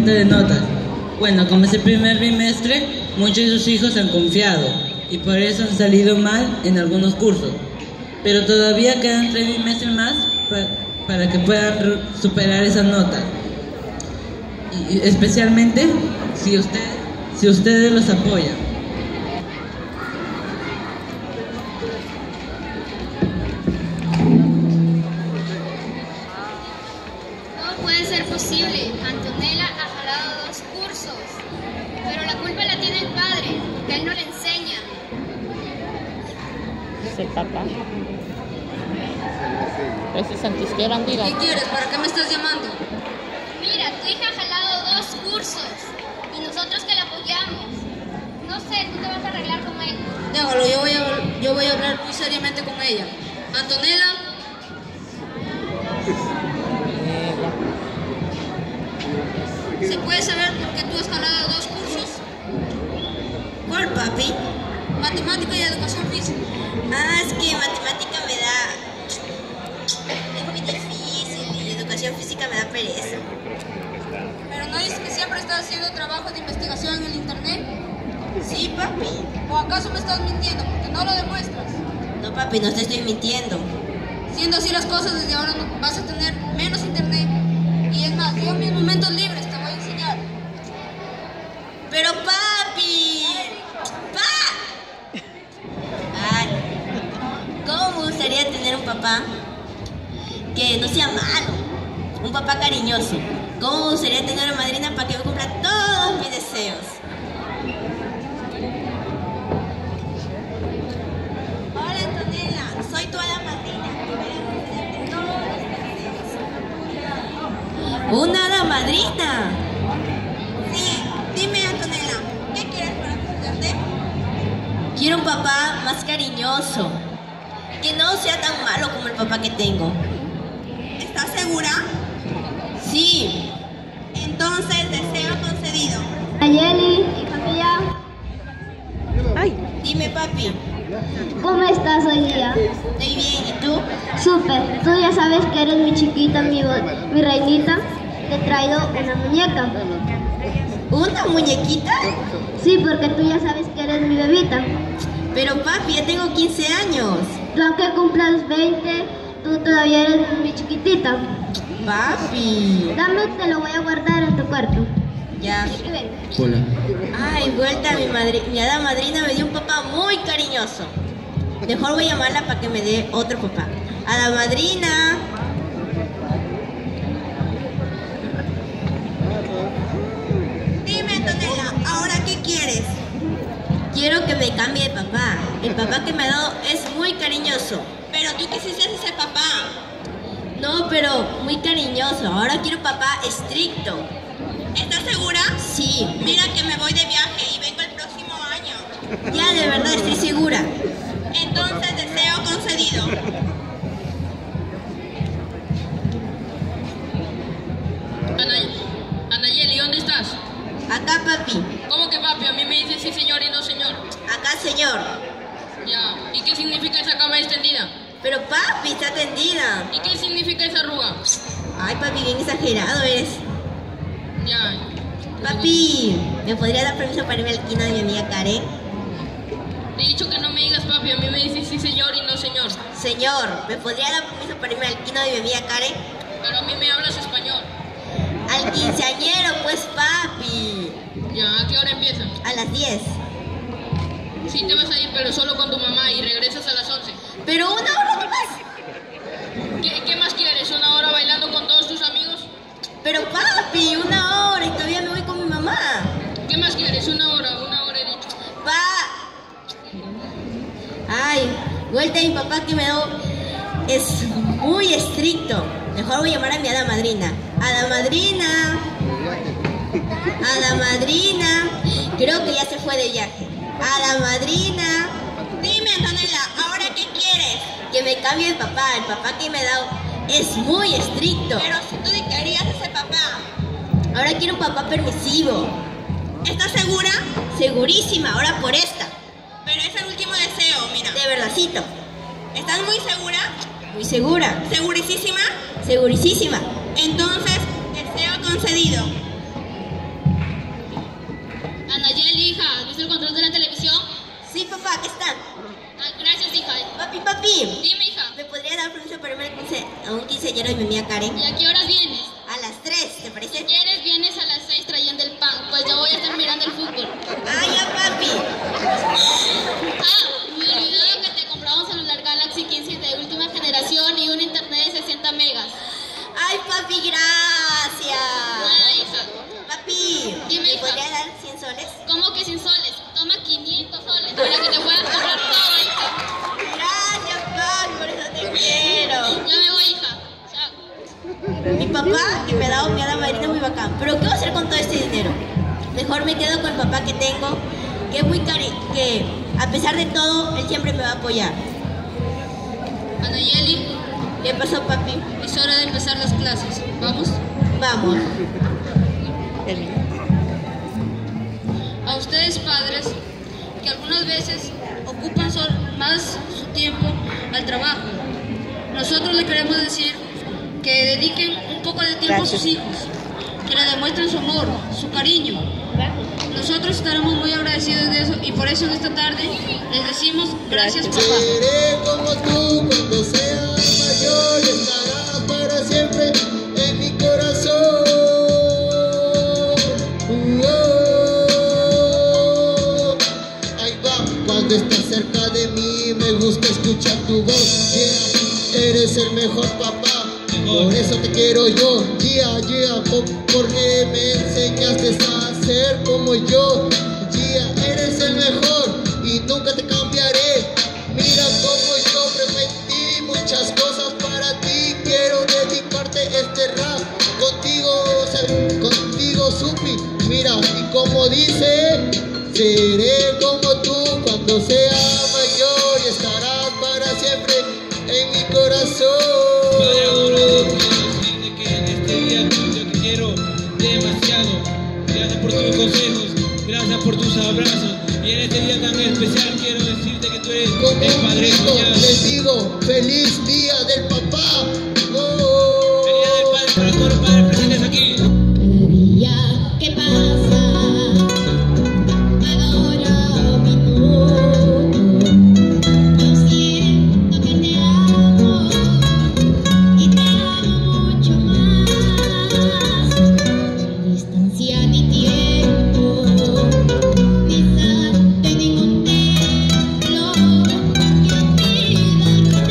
aumento de notas. Bueno, como es el primer bimestre, muchos de sus hijos han confiado y por eso han salido mal en algunos cursos. Pero todavía quedan 3 bimestres más para que puedan superar esas notas. Y especialmente si ustedes los apoyan. No puede ser posible. Antonella ha jalado 2 cursos. Pero la culpa la tiene el padre, que él no le enseña. Sí, papá. Ese Santisquera, diga. ¿Qué quieres? ¿Para qué me estás llamando? Mira, tu hija ha jalado 2 cursos. Y nosotros que la apoyamos. No sé, tú te vas a arreglar con él. Déjalo, yo voy a hablar muy seriamente con ella. Antonella. ¿Se puede saber por qué tú has jalado 2 cursos? ¿Cuál, papi? Matemática y educación física. Ah, es que matemática me da... es muy difícil y educación física me da pereza. Pero no dices que siempre estás haciendo trabajos de investigación en el internet. Sí, papi. ¿O acaso me estás mintiendo porque no lo demuestras? No, papi, no te estoy mintiendo. Siendo así las cosas, desde ahora vas a tener menos internet. Y es más, yo en mis momentos libres te voy a enseñar. Pero, papi... Ay, ¿cómo me gustaría tener un papá que no sea malo? Un papá cariñoso. ¿Cómo me gustaría tener una madrina para que me cumpla todos mis deseos? Hola, Antonella, soy tu hada madrina. ¿Una hada madrina? Sí, dime, Antonella, ¿qué quieres para ayudarte? Quiero un papá más cariñoso, que no sea tan malo como el papá que tengo. ¿Estás segura? Sí. Entonces, deseo concedido. Nayeli, hija mía, Dime, papi. ¿cómo estás hoy día? Estoy bien, ¿y tú? Súper, tú ya sabes que eres mi chiquita, mi reinita. Te he traído una muñeca. ¿Una muñequita? Sí, porque tú ya sabes que eres mi bebita. Pero, papi, ya tengo 15 años. Tú aunque cumplas 20, tú todavía eres mi chiquitita. Papi. Dame, te lo voy a guardar en tu cuarto. Ya. Y ven. Hola. Ay, vuelta, mi hada madrina me dio un papá muy cariñoso. Mejor voy a llamarla para que me dé otro papá. Hada madrina. Dime, Antonella, ¿ahora qué quieres? Quiero que me cambie de papá. El papá que me ha dado es muy cariñoso. Pero tú quisiste ese papá. No, pero muy cariñoso. Ahora quiero un papá estricto. ¿Estás segura? Sí. Mira que me voy de viaje y vengo el próximo año. Ya, de verdad, estoy segura. Entonces, deseo concedido. Anayeli, ¿dónde estás? Acá, papi. ¿Cómo que papi? A mí me dice sí señor y no señor. Acá, señor. Ya. ¿Y qué significa esa cama extendida? Pero, papi, está tendida. ¿Y qué significa esa arruga? Ay, papi, bien exagerado eres. Ya. Papi, ¿me podría dar permiso para irme al kino de mi amiga Karen? Te he dicho que no me digas papi, a mí me dices sí señor y no señor. Señor, ¿me podría dar permiso para irme al kino de mi amiga Karen? Pero a mí me hablas español. Al quinceañero, pues, papi. Ya, ¿a qué hora empieza? A las 10. Sí te vas a ir, pero solo con tu mamá y regresas a las 11. Pero 1 hora nomás. ¿Qué más quieres? ¿1 hora bailando con todos tus amigos? Pero, papi, 1 hora y todavía me voy con mi mamá. ¿Qué más quieres? 1 hora he dicho. Ay, vuelta a mi papá que me dio es muy estricto. Mejor voy a llamar a mi hada madrina. Hada madrina. Hada madrina. Creo que ya se fue de viaje. Hada madrina. Dime, Antonella, ¿ahora qué quieres? Que me cambie el papá. El papá que me ha dado es muy estricto. Pero si tú querías ese papá. Ahora quiero un papá permisivo. ¿Estás segura? Segurísima, ahora por esta. Pero es el último deseo, mira. De verdadcito. ¿Estás muy segura? Muy segura. ¿Segurísima? Segurísima. Entonces, deseo concedido. el control de la televisión? Sí, papá, aquí está. Gracias, hija. Papi. Dime, hija. ¿Me podría dar permiso para irme a un quinceañero de mi amiga Karen? ¿Y a qué horas vienes? A las 3, ¿te parece? Si quieres, vienes a las 6 trayendo el pan, pues yo voy a estar mirando el fútbol. ¡Ay, ya, papi! Me olvidó que te compraba un celular Galaxy 15 de última generación y un internet de 60 megas. ¡Ay, papi, gracias! Nada, hija. Papi, Dime, ¿me hija. podría dar 100 soles? ¿Cómo que 100 soles? Toma 500 soles para que te puedas comprar todo, hija. Gracias, papi, por eso te quiero. Ya me voy, hija. Chao. Mi papá que me ha dado mi hada madrina muy bacán. ¿Pero qué voy a hacer con todo este dinero? Mejor me quedo con el papá que tengo, que es muy que a pesar de todo, él siempre me va a apoyar. Anayeli, ¿Qué pasó, papi? es hora de empezar las clases. ¿Vamos? Vamos. A ustedes, padres, que algunas veces ocupan más su tiempo al trabajo, nosotros les queremos decir que dediquen un poco de tiempo a sus hijos, que le demuestren su amor, su cariño. Nosotros estaremos muy agradecidos de eso y por eso en esta tarde les decimos gracias, papá. Seré como tú cuando sea mayor, estarás para siempre en mi corazón. Ahí va, cuando estás cerca de mí me gusta escuchar tu voz. Yeah, eres el mejor papá, por eso te quiero yo. Porque me enseñaste a ser como yo. Eres el mejor y nunca te cambiaré. Mira como yo prometí muchas cosas para ti. Quiero dedicarte este rap. Contigo supi. Mira, y como dice, seré como tú cuando sea mayor y estarás para siempre en mi corazón. Padre amoroso, quiero decirte que en este día yo te quiero demasiado. Gracias por tus consejos, gracias por tus abrazos. Y en este día tan especial quiero decirte que tú eres el padre soñado. Les digo, feliz día del papá. El día del padre para todos los padres presentes aquí. Cada día que pasa, cada hora o minuto, yo siento que te amo y te amo mucho más. La distancia ni tiempo, ni sal de ningún templo que impida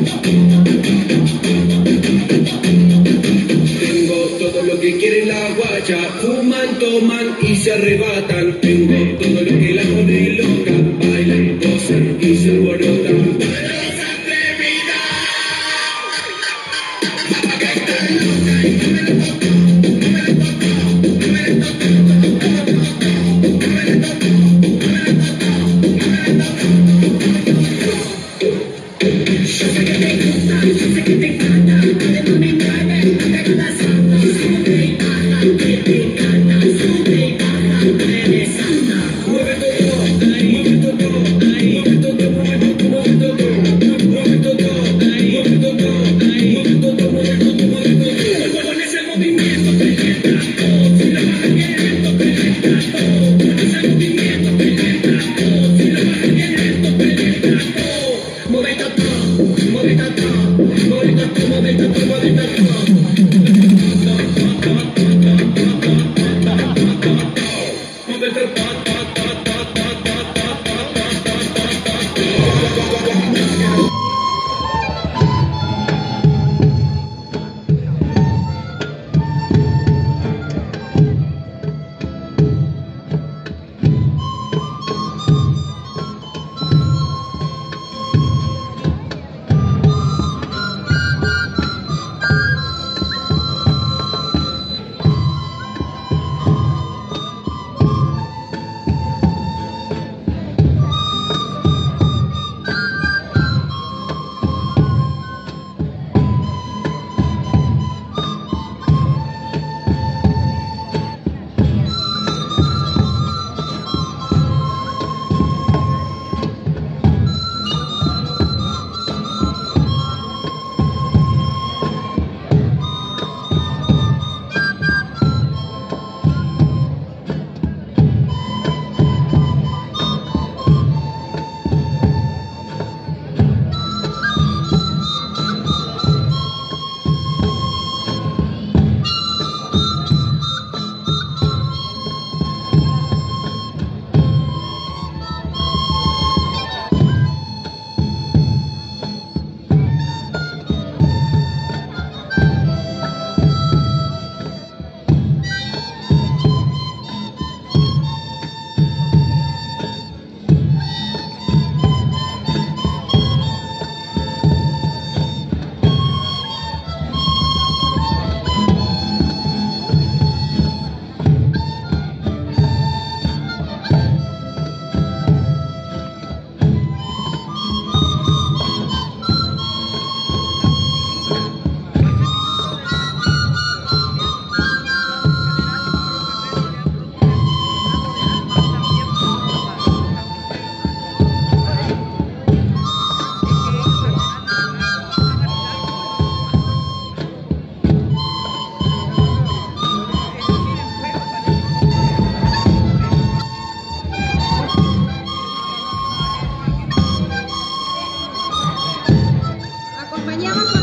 Todo lo que quiere la guacha, fuman, toman y se arrebatan. Tengo todo lo que la jode loca, bailan, gozan y se alborotan. Acompañamos